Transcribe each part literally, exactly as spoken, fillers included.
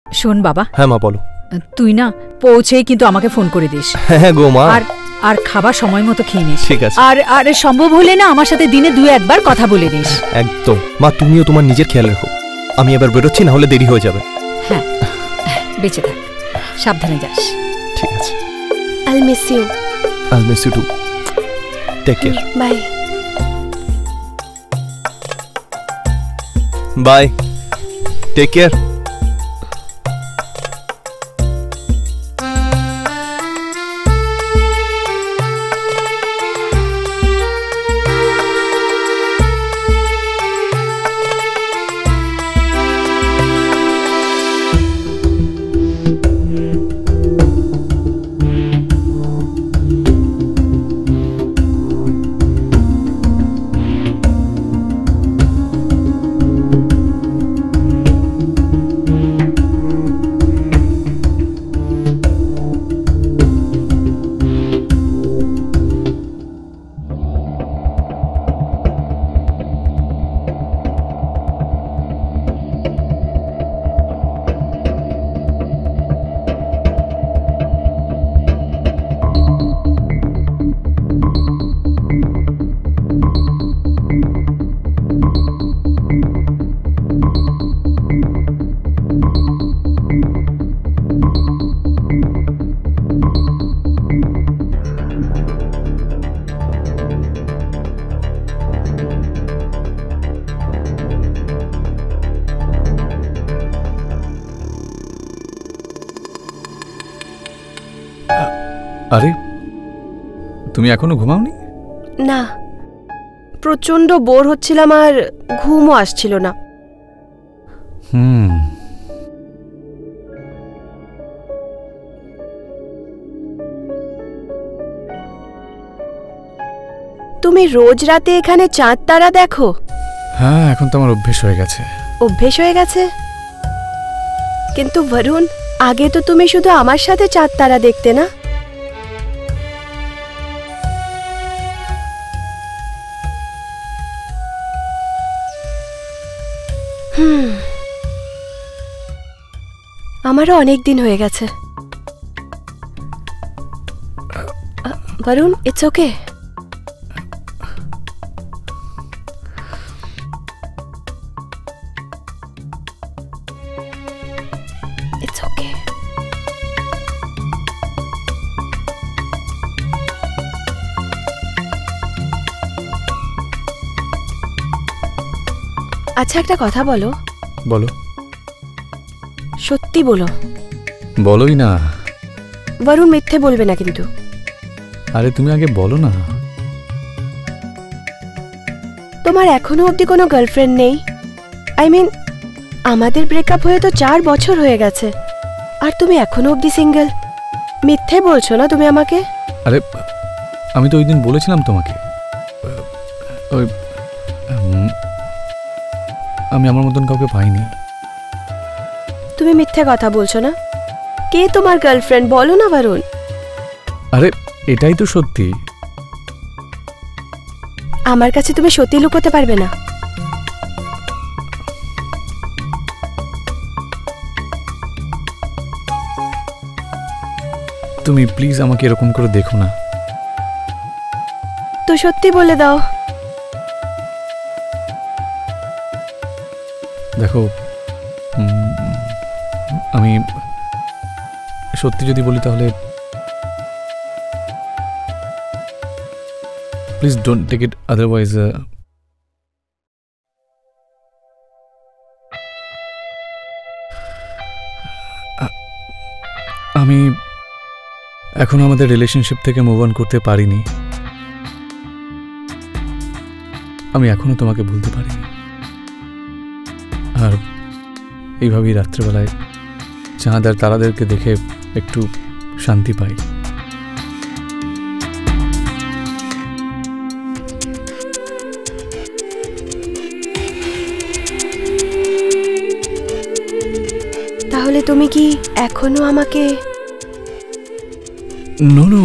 শোন বাবা। হ্যাঁ মা বলো। তুই না পৌঁছেই কিন্তু আমাকে ফোন করে দিস। হ্যাঁ গো মা। আর আর খাবার সময় মতো খেয়ে নিস। ঠিক আছে। আর আর সম্ভব হলে না আমার সাথে দিনে দুই একবার কথা বলে নিস। একদম মা, তুমিও তোমার নিজের খেয়াল রাখো। আমি এবার বেরোচ্ছি, না হলে দেরি হয়ে যাবে। হ্যাঁ বেঁচে থাক, সাবধানে যাস। ঠিক আছে। I'll miss you. I'll miss you too. Take care. Bye. Bye. Take care. আরে তুমি এখনো ঘুমাওনি? না, প্রচন্ড বোর হচ্ছিলাম আর ঘুমও আসছিল না। হুম তুমি রোজ রাতে এখানে চাঁদ তারা দেখো? হ্যাঁ, এখন তো আমার অভ্যেস হয়ে গেছে। অভ্যেস হয়ে গেছে? কিন্তু বরুণ, আগে তো তুমি শুধু আমার সাথে চাঁদ তারা দেখতে না? হুম আমারও অনেক দিন হয়ে গেছে। Barun, it's okay. It's okay. আচ্ছা, একটা কথা বলো। বলো। সত্যি বলো। বলোই না। বরুণ, মিথ্যে বলবে না কিন্তু। আরে তুমি আগে বলো না। তোমার এখনো অবধি কোনো গার্লফ্রেন্ড নেই? আই মিন, আমাদের ব্রেকআপ হয়ে তো চার বছর হয়ে গেছে, আর তুমি এখনো অবধি সিঙ্গেল। মিথ্যে বলছো না তুমি আমাকে? আরে আমি তো ওই দিন বলেছিলাম তোমাকে, ওই আমি আমার মতন কাউকে পাইনি। তুমি মিথ্যে কথা বলছো না? কে তোমার গার্লফ্রেন্ড বলো না বরুণ। আরে এটাই তো সত্যি। আমার কাছে তুমি সত্যি লুকোতে পারবে না। তুমি প্লিজ আমাকে এরকম করে দেখো না। তো সত্যি বলে দাও। দেখো, আমি সত্যি যদি বলি তাহলে please don't take it otherwise. আমি এখনো আমাদের রিলেশনশিপ থেকে মুভ অন করতে পারিনি। আমি এখনো তোমাকে ভুলতে পারিনি। আর এইভাবেই রাত্রেবেলায় চাঁদ আর তারাদেরকে দেখে একটু শান্তি পাই। তাহলে তুমি কি এখনো আমাকে? নো নো,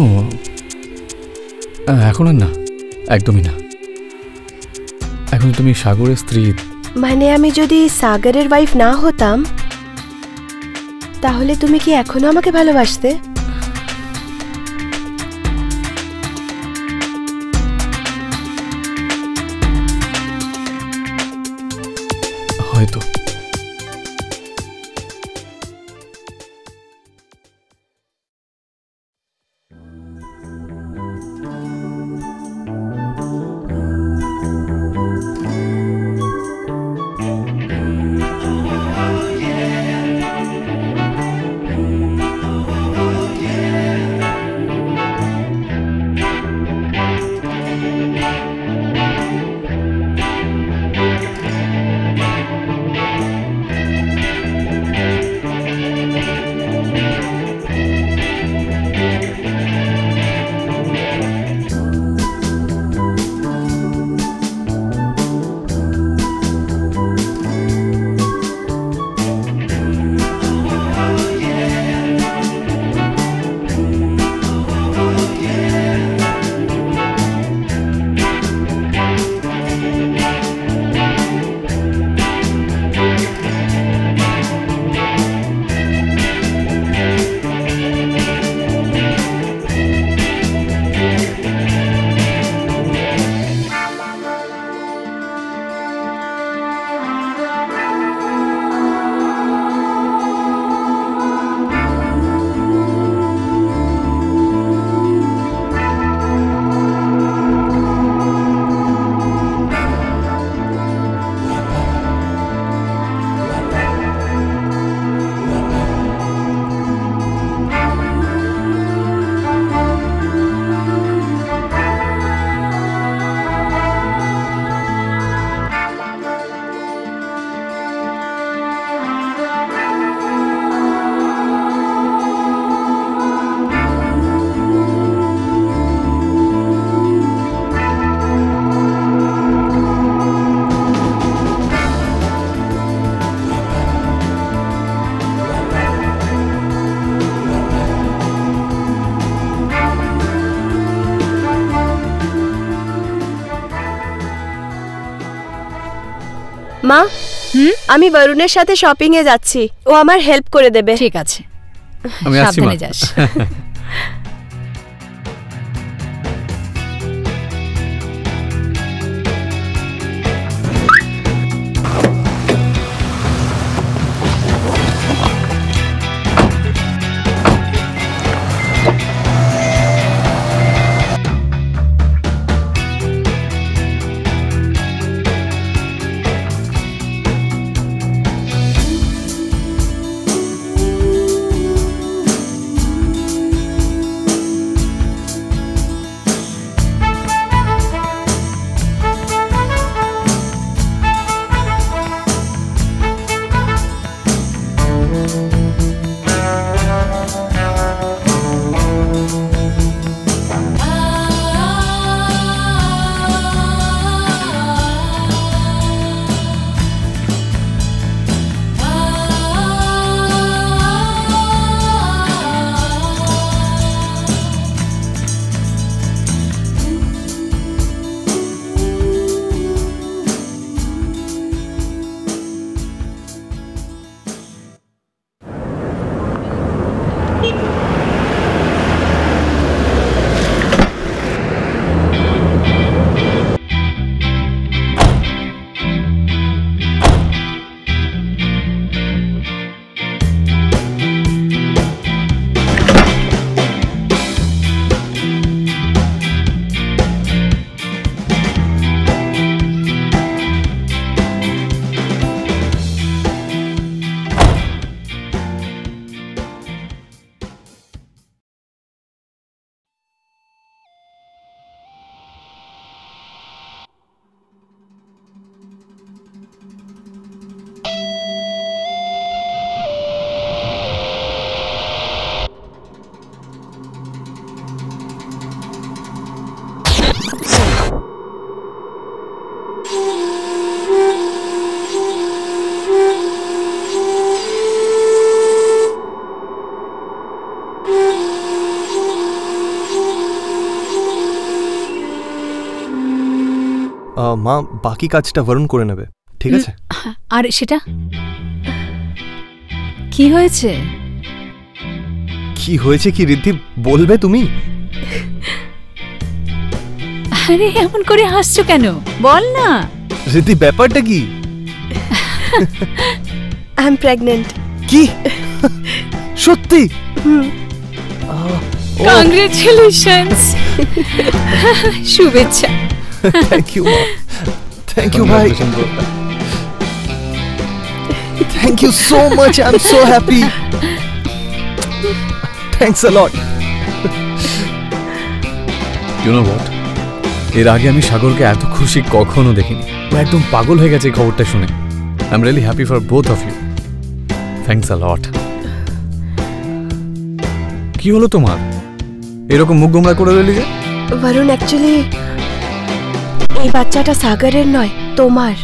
এখন আর না, একদমই না। এখন তুমি সাগরের স্ত্রী। মানে আমি যদি সাগরের ওয়াইফ না হতাম তাহলে তুমি কি এখনো আমাকে ভালোবাসতে? হয়তো। মা, আমি বরুণের সাথে শপিং এ যাচ্ছি, ও আমার হেল্প করে দেবে। ঠিক আছে, আমি আসছি মা। সাবধানে যাস। মা, বাকি কাজটা বরুণ করে নেবে, ঠিক আছে? আর সেটা কি হয়েছে? কি হয়েছে কি রিদ্ধি, বলবে তুমি? আরে এমন করে হাসছো কেন, বল না। রিদ্ধি ব্যাপারটা কি? I am pregnant. কি সত্যি? কংগ্রেচুলেশনস। শুভেচ্ছা। থ্যাংক ইউ থ্যাংক ইউ ভাই, thank you so much, I am so happy, thanks a lot. You know what, এর আগে আমি সাগরকে এত খুশি কখনো দেখিনি। ও একদম পাগল হয়ে গেছে এই খবরটা শুনে। I am really happy for both of you. Thanks a lot. কি হলো তোমার, এরকম মুখ গোমরা করে রইলি যে? বরুণ, অ্যাকচুয়ালি এই বাচ্চাটা সাগরের নয়, তোমার।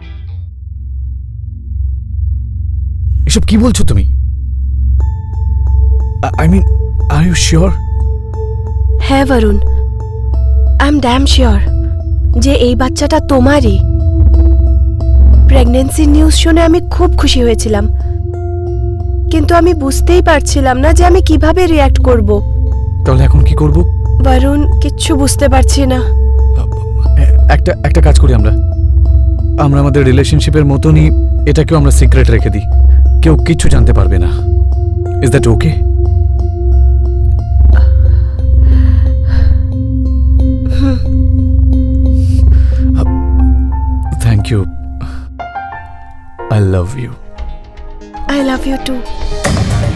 এসব কি বলছো তুমি? I mean, are you sure? হ্যাঁ Barun, I am damn sure যে এই বাচ্চাটা তোমারই। প্রেগন্যান্সির নিউজ শুনে আমি খুব খুশি হয়েছিলাম, কিন্তু আমি বুঝতেই পারছিলাম না যে আমি কিভাবে রিয়্যাক্ট করব। তাহলে এখন কি করব? বরুণ, কিচ্ছু বুঝতে পারছি না। একটা একটা কাজ করি আমরা আমরা আমাদের রিলেশনশিপের মতনই এটাকেও আমরা সিক্রেট রেখে দিই, কেউ কিচ্ছু জানতে পারবে না। Is that okay? Thank you, I love you. I love you too.